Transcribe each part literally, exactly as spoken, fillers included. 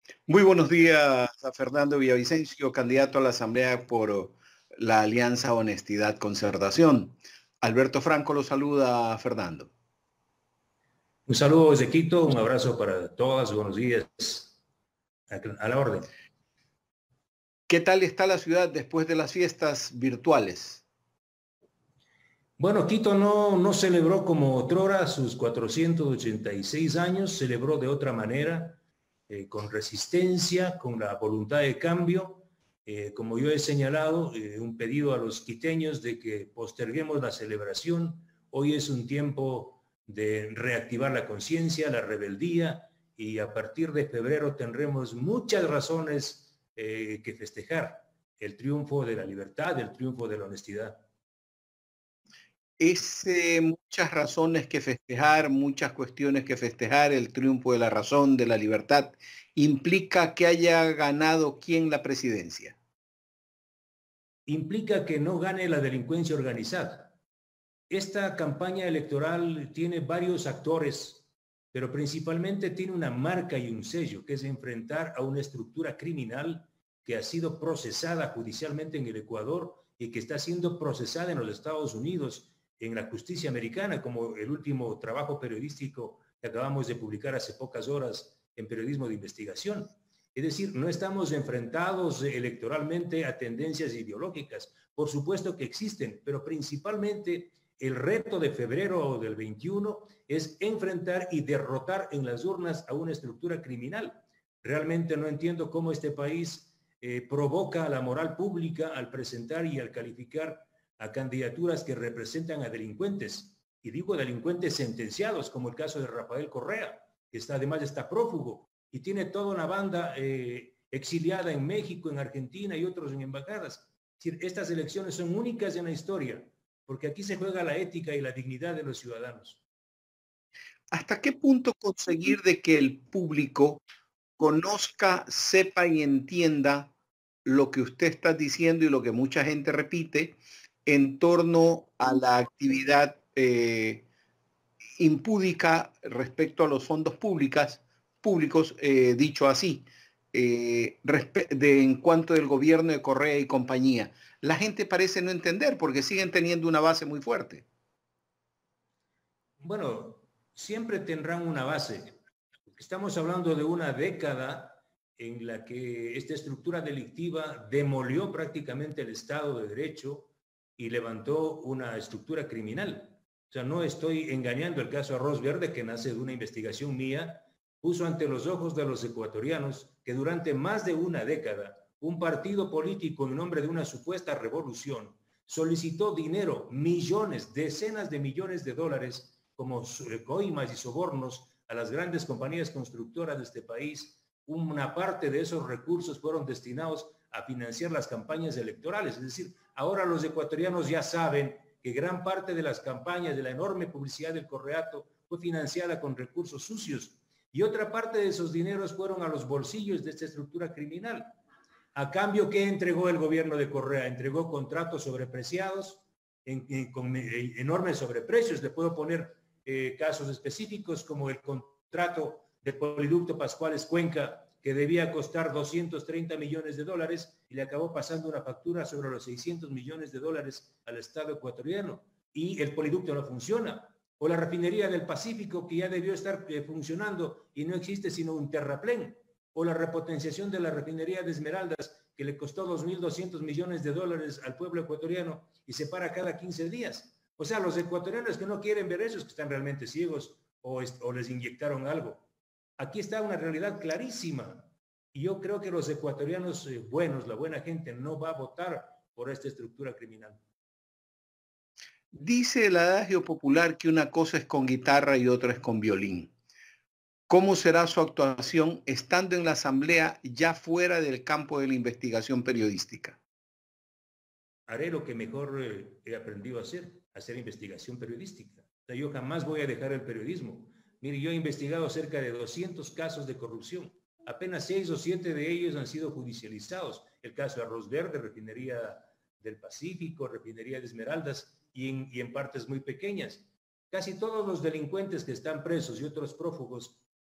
Muy buenos días a Fernando Villavicencio, candidato a la Asamblea por la Alianza Honestidad Concertación. Alberto Franco lo saluda, Fernando. Un saludo desde Quito, un abrazo para todas, buenos días, a la orden. ¿Qué tal está la ciudad después de las fiestas virtuales? Bueno, Quito no, no celebró como otrora sus cuatrocientos ochenta y seis años, celebró de otra manera, eh, con resistencia, con la voluntad de cambio. Eh, como yo he señalado, eh, un pedido a los quiteños de que posterguemos la celebración. Hoy es un tiempo de reactivar la conciencia, la rebeldía, y a partir de febrero tendremos muchas razones eh, que festejar el triunfo de la libertad, el triunfo de la honestidad. Es eh, muchas razones que festejar, muchas cuestiones que festejar, el triunfo de la razón, de la libertad, implica que haya ganado quién la presidencia. Implica que no gane la delincuencia organizada. Esta campaña electoral tiene varios actores, pero principalmente tiene una marca y un sello, que es enfrentar a una estructura criminal que ha sido procesada judicialmente en el Ecuador y que está siendo procesada en los Estados Unidos, en la justicia americana, como el último trabajo periodístico que acabamos de publicar hace pocas horas en Periodismo de Investigación. Es decir, no estamos enfrentados electoralmente a tendencias ideológicas. Por supuesto que existen, pero principalmente el reto de febrero del veintiuno es enfrentar y derrotar en las urnas a una estructura criminal. Realmente no entiendo cómo este país eh, provoca la moral pública al presentar y al calificar a candidaturas que representan a delincuentes. Y digo delincuentes sentenciados, como el caso de Rafael Correa, que está, además está prófugo y tiene toda una banda eh, exiliada en México, en Argentina y otros en embajadas. Es decir, estas elecciones son únicas en la historia, porque aquí se juega la ética y la dignidad de los ciudadanos. ¿Hasta qué punto conseguir de que el público conozca, sepa y entienda lo que usted está diciendo y lo que mucha gente repite en torno a la actividad eh, impúdica respecto a los fondos públicas, públicos, eh, dicho así, eh, de, en cuanto del gobierno de Correa y compañía? La gente parece no entender porque siguen teniendo una base muy fuerte. Bueno, siempre tendrán una base. Estamos hablando de una década en la que esta estructura delictiva demolió prácticamente el Estado de Derecho y levantó una estructura criminal. O sea, no estoy engañando. El caso Arroz Verde, que nace de una investigación mía, puso ante los ojos de los ecuatorianos que durante más de una década un partido político en nombre de una supuesta revolución solicitó dinero, millones, decenas de millones de dólares como coimas y sobornos a las grandes compañías constructoras de este país. Una parte de esos recursos fueron destinados a financiar las campañas electorales. Es decir, ahora los ecuatorianos ya saben que gran parte de las campañas, de la enorme publicidad del Correato, fue financiada con recursos sucios. Y otra parte de esos dineros fueron a los bolsillos de esta estructura criminal. A cambio, ¿qué entregó el gobierno de Correa? Entregó contratos sobrepreciados, en, en, con en, enormes sobreprecios. Le puedo poner eh, casos específicos como el contrato del Poliducto Pascuales Cuenca, que debía costar doscientos treinta millones de dólares y le acabó pasando una factura sobre los seiscientos millones de dólares al Estado ecuatoriano. Y el poliducto no funciona. O la refinería del Pacífico, que ya debió estar eh, funcionando y no existe sino un terraplén. O la repotenciación de la refinería de Esmeraldas, que le costó dos mil doscientos millones de dólares al pueblo ecuatoriano y se para cada quince días. O sea, los ecuatorianos que no quieren ver eso es que están realmente ciegos o, o les inyectaron algo. Aquí está una realidad clarísima. Y yo creo que los ecuatorianos eh, buenos, la buena gente, no va a votar por esta estructura criminal. Dice el adagio popular que una cosa es con guitarra y otra es con violín. ¿Cómo será su actuación estando en la Asamblea ya fuera del campo de la investigación periodística? Haré lo que mejor eh, he aprendido a hacer, hacer investigación periodística. O sea, yo jamás voy a dejar el periodismo. Mire, yo he investigado cerca de doscientos casos de corrupción. Apenas seis o siete de ellos han sido judicializados. El caso de Arroz Verde, Refinería del Pacífico, Refinería de Esmeraldas y en, y en partes muy pequeñas. Casi todos los delincuentes que están presos y otros prófugos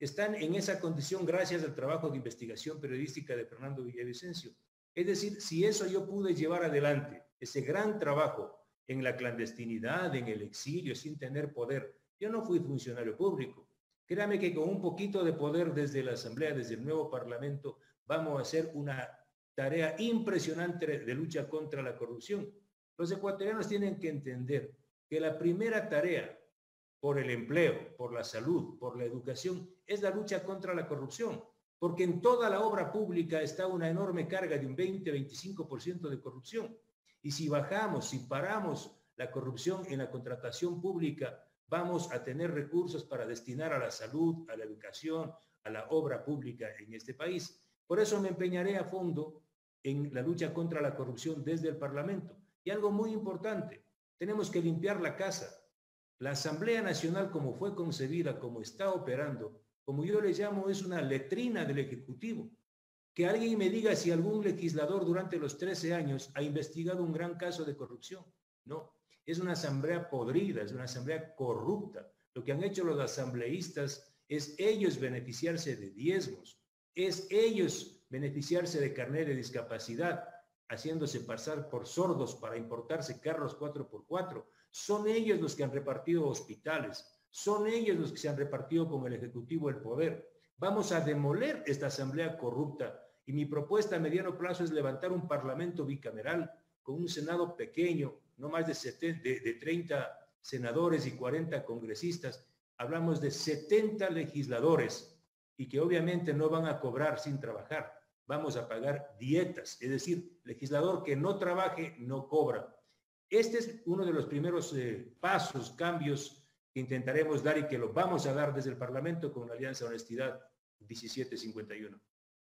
están en esa condición gracias al trabajo de investigación periodística de Fernando Villavicencio. Es decir, si eso yo pude llevar adelante, ese gran trabajo en la clandestinidad, en el exilio, sin tener poder, yo no fui funcionario público. Créame que con un poquito de poder desde la Asamblea, desde el nuevo Parlamento, vamos a hacer una tarea impresionante de lucha contra la corrupción. Los ecuatorianos tienen que entender que la primera tarea por el empleo, por la salud, por la educación, es la lucha contra la corrupción, porque en toda la obra pública está una enorme carga de un veinte a veinticinco por ciento de corrupción. Y si bajamos, si paramos la corrupción en la contratación pública, vamos a tener recursos para destinar a la salud, a la educación, a la obra pública en este país. Por eso me empeñaré a fondo en la lucha contra la corrupción desde el Parlamento. Y algo muy importante, tenemos que limpiar la casa. La Asamblea Nacional, como fue concebida, como está operando, como yo le llamo, es una letrina del Ejecutivo. Que alguien me diga si algún legislador durante los trece años ha investigado un gran caso de corrupción. No, es una asamblea podrida, es una asamblea corrupta. Lo que han hecho los asambleístas es ellos beneficiarse de diezmos, es ellos beneficiarse de carnet de discapacidad, haciéndose pasar por sordos para importarse carros cuatro por cuatro. Son ellos los que han repartido hospitales, son ellos los que se han repartido con el Ejecutivo el poder. Vamos a demoler esta asamblea corrupta y mi propuesta a mediano plazo es levantar un parlamento bicameral con un senado pequeño, no más de, setenta, de, de treinta senadores y cuarenta congresistas. Hablamos de setenta legisladores y que obviamente no van a cobrar sin trabajar. Vamos a pagar dietas, es decir, legislador que no trabaje no cobra. Este es uno de los primeros eh, pasos, cambios que intentaremos dar y que lo vamos a dar desde el Parlamento con la Alianza Honestidad diecisiete cincuenta y uno.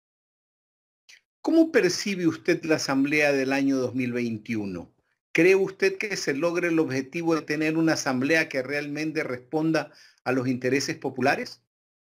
¿Cómo percibe usted la Asamblea del año dos mil veintiuno? ¿Cree usted que se logre el objetivo de tener una Asamblea que realmente responda a los intereses populares?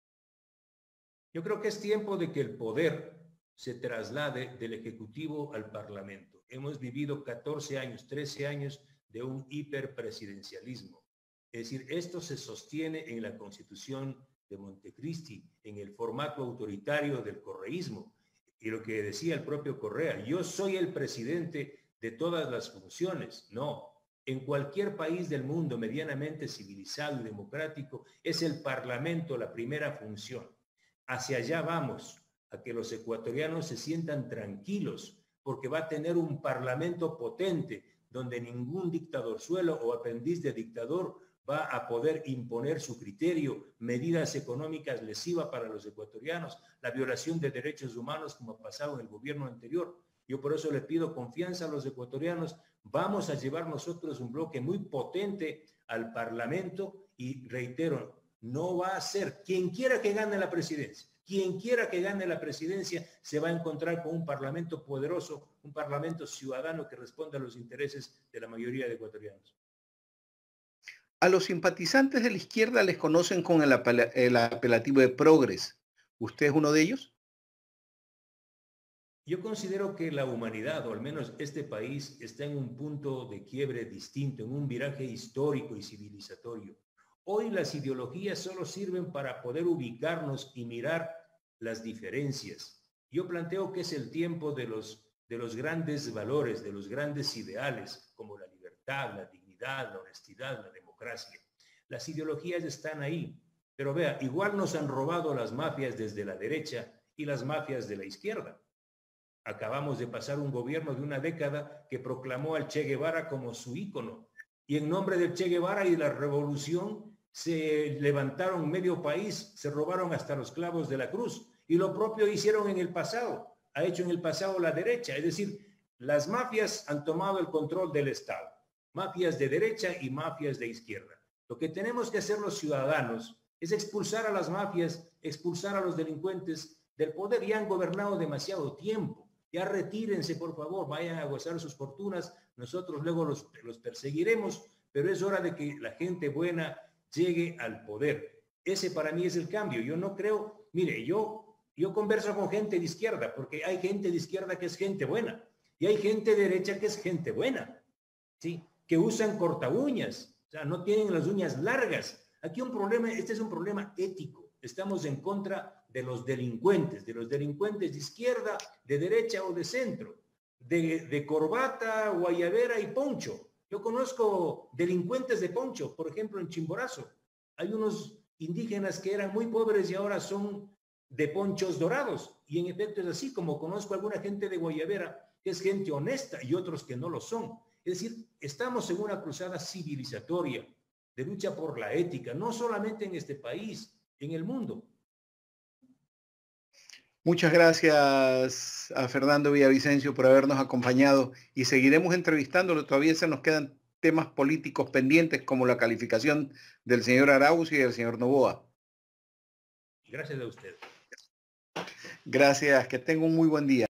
Yo creo que es tiempo de que el poder se traslade del Ejecutivo al Parlamento. Hemos vivido catorce años, trece años de un hiperpresidencialismo. Es decir, esto se sostiene en la Constitución de Montecristi, en el formato autoritario del correísmo. Y lo que decía el propio Correa, yo soy el presidente de todas las funciones. No, en cualquier país del mundo medianamente civilizado y democrático es el Parlamento la primera función. Hacia allá vamos, a que los ecuatorianos se sientan tranquilos, porque va a tener un Parlamento potente, donde ningún dictadorzuelo o aprendiz de dictador va a poder imponer su criterio, medidas económicas lesivas para los ecuatorianos, la violación de derechos humanos como ha pasado en el gobierno anterior. Yo por eso le pido confianza a los ecuatorianos. Vamos a llevar nosotros un bloque muy potente al Parlamento y reitero, no va a ser quien quiera que gane la presidencia. Quien quiera que gane la presidencia se va a encontrar con un Parlamento poderoso, un Parlamento ciudadano que responda a los intereses de la mayoría de ecuatorianos. A los simpatizantes de la izquierda les conocen con el, apel el apelativo de progres. ¿Usted es uno de ellos? Yo considero que la humanidad, o al menos este país, está en un punto de quiebre distinto, en un viraje histórico y civilizatorio. Hoy las ideologías solo sirven para poder ubicarnos y mirar las diferencias. Yo planteo que es el tiempo de los, de los grandes valores, de los grandes ideales, como la libertad, la dignidad, la honestidad, la democracia. Las ideologías están ahí, pero vea, igual nos han robado las mafias desde la derecha y las mafias de la izquierda. Acabamos de pasar un gobierno de una década que proclamó al Che Guevara como su ícono, y en nombre del Che Guevara y de la revolución se levantaron medio país, se robaron hasta los clavos de la cruz, y lo propio hicieron en el pasado, ha hecho en el pasado la derecha, es decir, las mafias han tomado el control del Estado, mafias de derecha y mafias de izquierda. Lo que tenemos que hacer los ciudadanos es expulsar a las mafias, expulsar a los delincuentes del poder. Ya han gobernado demasiado tiempo, ya retírense por favor, vayan a gozar sus fortunas, nosotros luego los, los perseguiremos, pero es hora de que la gente buena llegue al poder. Ese para mí es el cambio. Yo no creo, mire, yo, yo converso con gente de izquierda, porque hay gente de izquierda que es gente buena, y hay gente de derecha que es gente buena, ¿sí? Que usan corta uñas, o sea, no tienen las uñas largas. Aquí un problema, este es un problema ético, estamos en contra de los delincuentes, de los delincuentes de izquierda, de derecha o de centro, de, de corbata, guayabera y poncho. Yo conozco delincuentes de poncho, por ejemplo, en Chimborazo. Hay unos indígenas que eran muy pobres y ahora son de ponchos dorados. Y en efecto es así, como conozco a alguna gente de guayabera, que es gente honesta y otros que no lo son. Es decir, estamos en una cruzada civilizatoria de lucha por la ética, no solamente en este país, en el mundo. Muchas gracias a Fernando Villavicencio por habernos acompañado y seguiremos entrevistándolo. Todavía se nos quedan temas políticos pendientes como la calificación del señor Arauz y del señor Noboa. Gracias a usted. Gracias, que tenga un muy buen día.